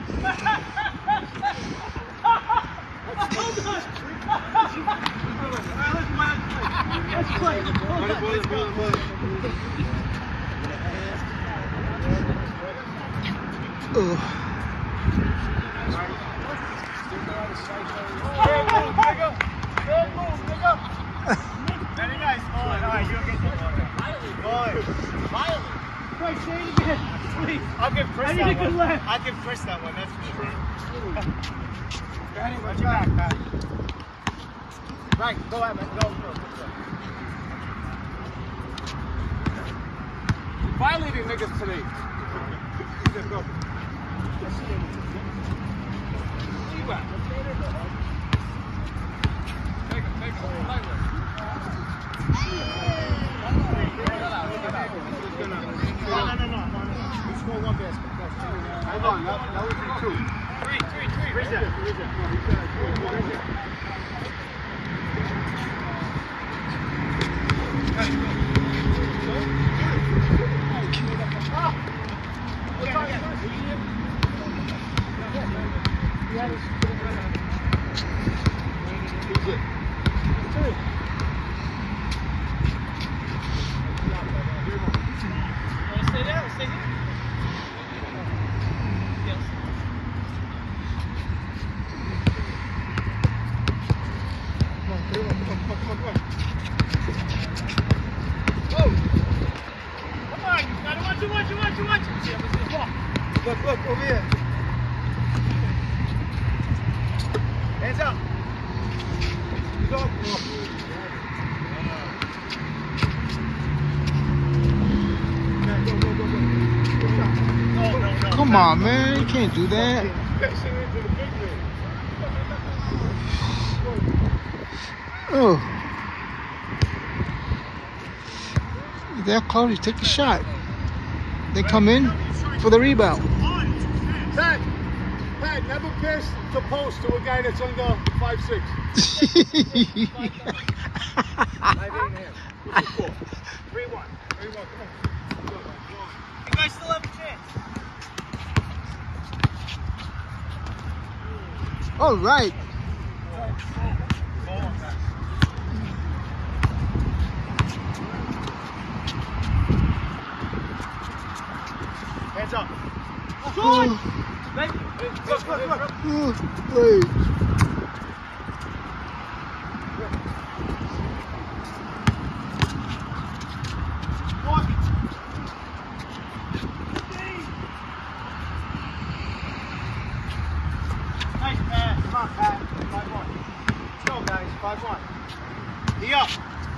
I'll give Chris that one, that's for sure. Danny, watch your back, Pat. Right, go ahead, man. Go. You're violating niggas today. Go. Take him. Lightweight. No. We score one basket. Hold on, that was two. Three. Where's that? Stay here. Look, over here. Hands up. Go. Come on, man. You can't do that. Oh. They're close. You take the shot. They come in for the rebound. Pat, never pass the post to a guy that's under 5'6". 3-1. Come on. You guys still have a chance. All right. Hands up. Wait. Nice pass. Come on, Pat. 5-1. Let's go, guys. 5-1. He up.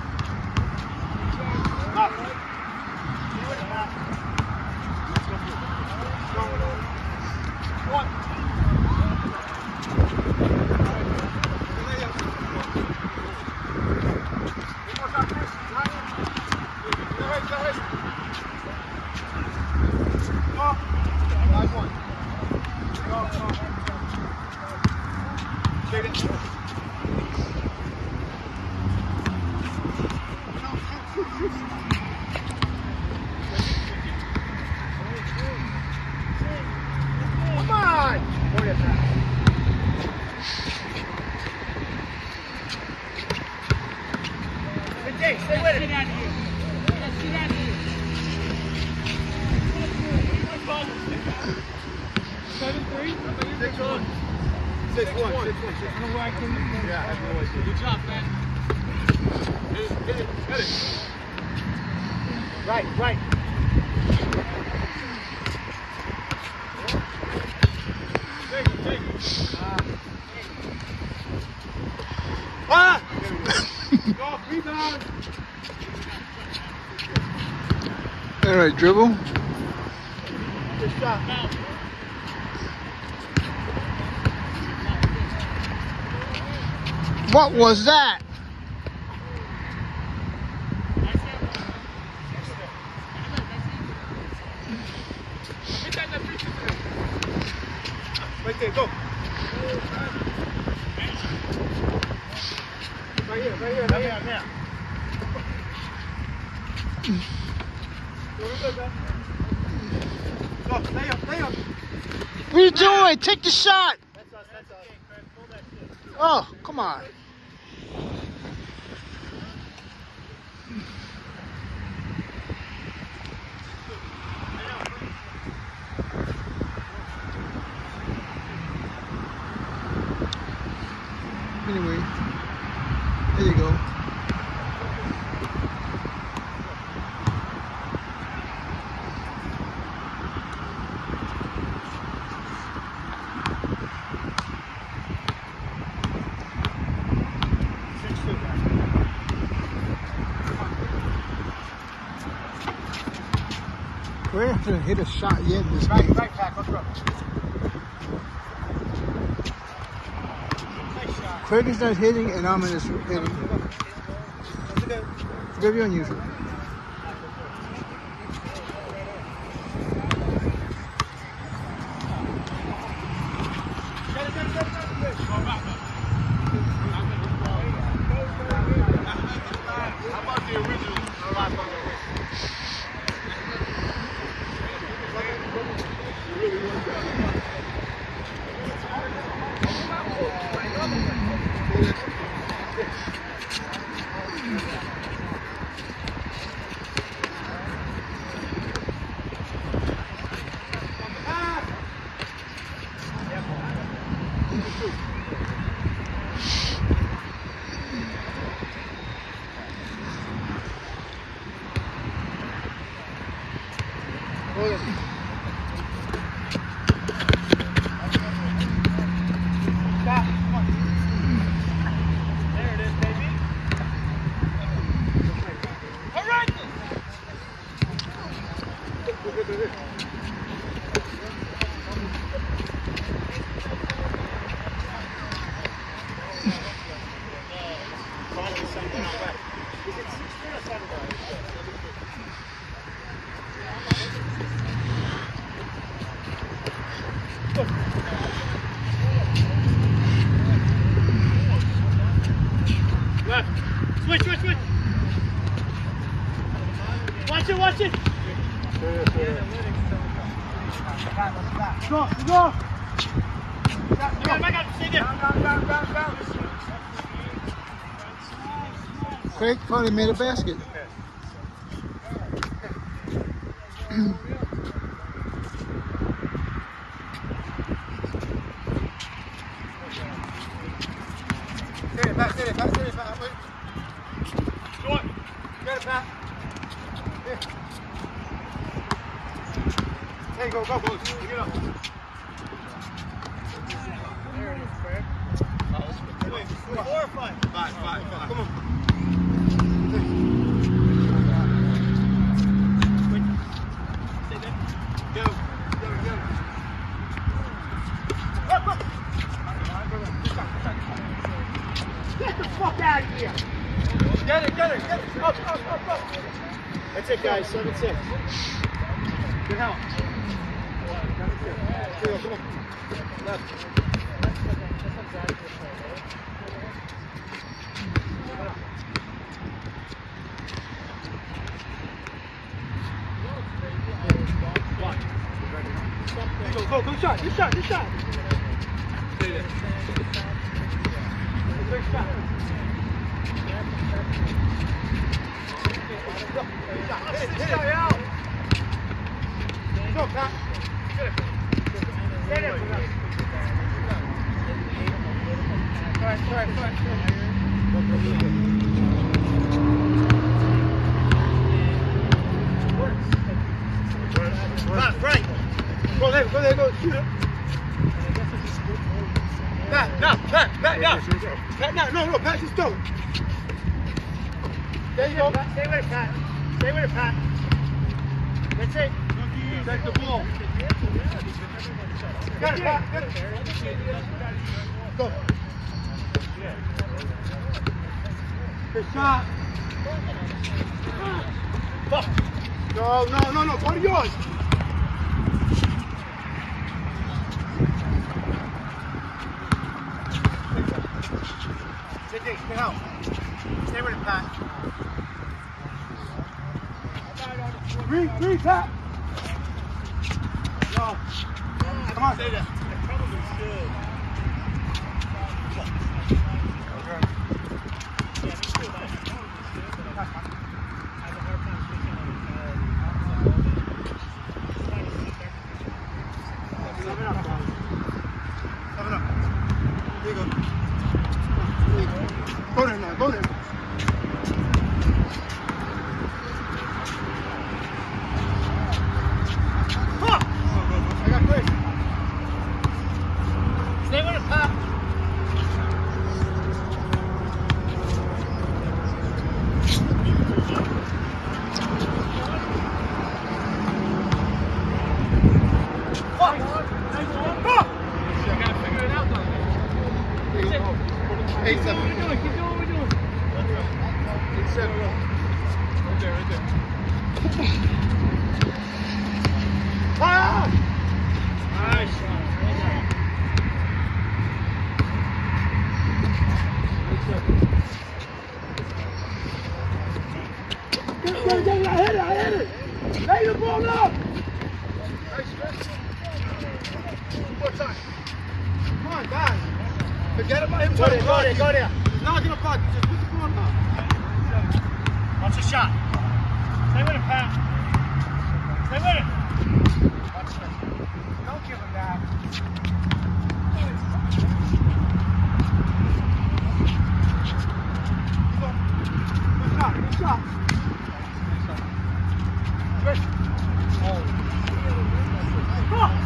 Up. One. Come on! Stay with it. Get out of here. Let's get out of here. 7-3? 6-1. 6-1. I don't know where I came from. Yeah, I have no idea. Good job, man. Hit it. Right. Take it. Go, rebound. All right, dribble. Good shot. What was that? Right there, go. Right here. Go, stay up. are you doing? Take the shot. That's us. Oh, come on. Anyway, there you go. Craig hasn't hit a shot yet in this game. Right back, let's go. Craig is not hitting, and I'm in this hitting. Very unusual. How about the original? Left. Switch. Watch it. Go. Stay there. Down. Craig probably made a basket. Back. Short. Get it back. Here. There you go. Get up. There it is, Craig. 4 or 5? 5. Come on. Stay there. Go. Up. Get the fuck out of here! Get it! Up! That's it, guys. 7-6. Good help. Come on. Left. Go, shot. Good shot. Stay there. Good shot. Hit it out. Go, Pat. Stay there. Try. Frank. Go there. Shoot it. Pat, no. Pat, no. Pat, just don't. There you go. Stay with it, Pat. That's it. Take the ball. Got it, Pat. Go. Good shot. No. Go to yours. Get out. Stay with it, Pat. Three, Pat. No. Come on. Stay there. 7 up, guys. 7 up. There you go. Go there now, go there. I got Chris. Stay with it, Pop. I hit it! Lay the ball up! Nice, Chris. One more time. Come on, guys. Forget about him. Go there. He's not going to block. Just put the ball up. Watch the shot. Stay with him, Pat. Stay with him. Watch it. Don't give him that. Good shot. Chris. Come on.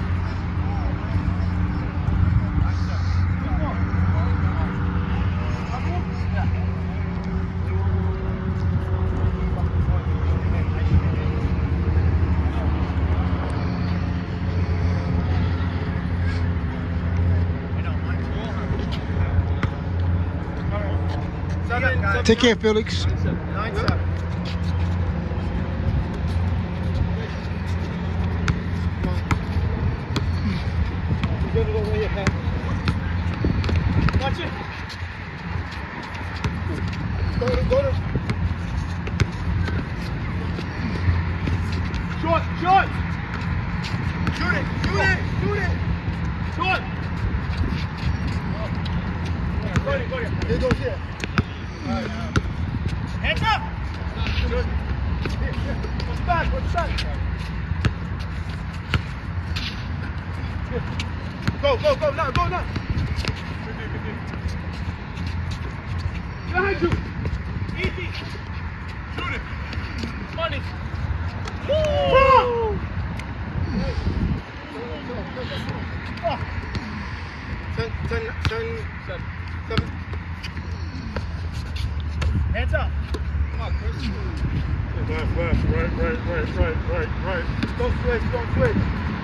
Take care, Felix. 9-7. Good to go right here, Pat. Watch it. Go to. Short. Shoot it. Short. Go there. There goes here. Hands up. Good. What's back? Go now. Behind you. Easy. Shoot it. Money. Woo! 10, 7. Hands up. Come on, Chris. Left. Right. Don't switch.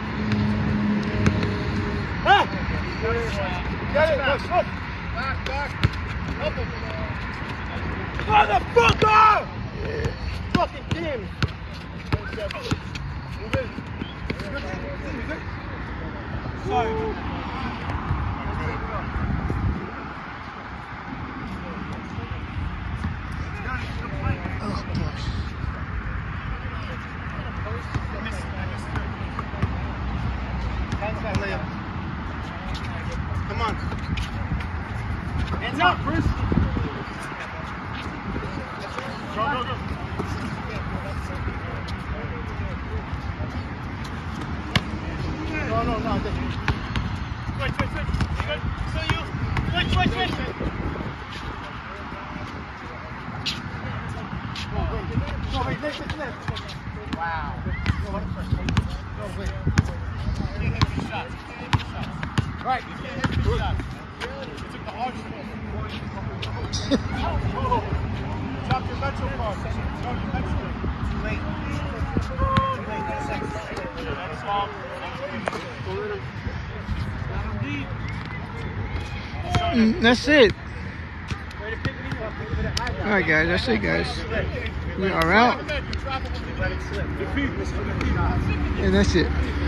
Ah! Get it, look. Back. Help him. Motherfucker! Fucking damn it. Move in. You good? Sorry. Oh, gosh. Come on. Hands up, Chris. Go. No. Switch. Good. So you. Switch. Go, wait, left. Wow. No, wait. You hit two shots. Right. You can't hit two shots. You took the hard shot. Drop your metro card. Too late. That's all. That's it. Alright guys, that's it guys. We are out. And that's it.